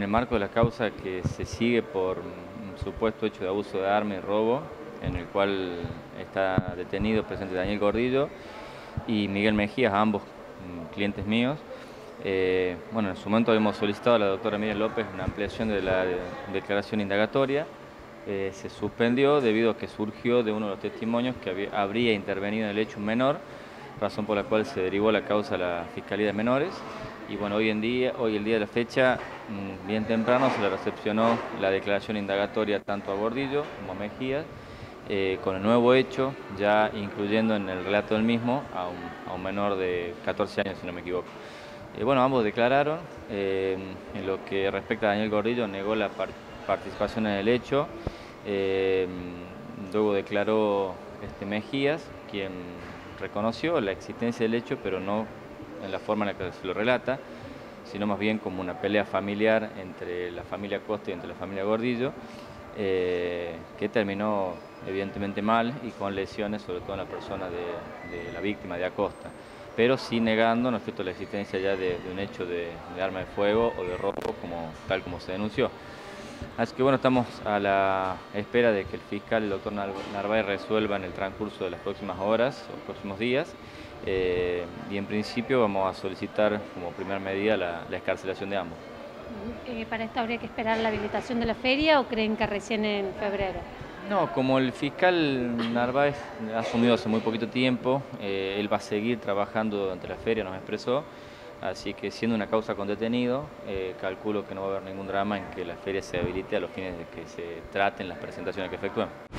En el marco de la causa que se sigue por un supuesto hecho de abuso de arma y robo, en el cual está detenido presente Daniel Gordillo y Miguel Mejías, ambos clientes míos. Bueno, en su momento habíamos solicitado a la doctora Miriam López una ampliación de la declaración indagatoria. Se suspendió debido a que surgió de uno de los testimonios que habría intervenido en el hecho un menor, razón por la cual se derivó la causa a la Fiscalía de Menores. Y bueno, hoy el día de la fecha, bien temprano, se le recepcionó la declaración indagatoria tanto a Gordillo como a Mejías, con el nuevo hecho, ya incluyendo en el relato del mismo a un menor de 14 años, si no me equivoco. Bueno, ambos declararon. En lo que respecta a Daniel Gordillo, negó la participación en el hecho. Luego declaró Mejías, quien reconoció la existencia del hecho, pero no en la forma en la que se lo relata, sino más bien como una pelea familiar entre la familia Costa y entre la familia Gordillo, que terminó evidentemente mal y con lesiones, sobre todo en la persona de la víctima, de Acosta, pero sí negando, ¿no es cierto?, la existencia ya de un hecho de arma de fuego o de robo tal como se denunció. Así que bueno, estamos a la espera de que el fiscal, el doctor Narváez, resuelva en el transcurso de las próximas horas o próximos días, y en principio vamos a solicitar como primera medida la excarcelación de ambos. ¿Para esto habría que esperar la habilitación de la feria o creen que recién en febrero? No, como el fiscal Narváez ha asumido hace muy poquito tiempo, él va a seguir trabajando durante la feria, nos expresó, así que siendo una causa con detenido, calculo que no va a haber ningún drama en que la feria se habilite a los fines de que se traten las presentaciones que efectúen.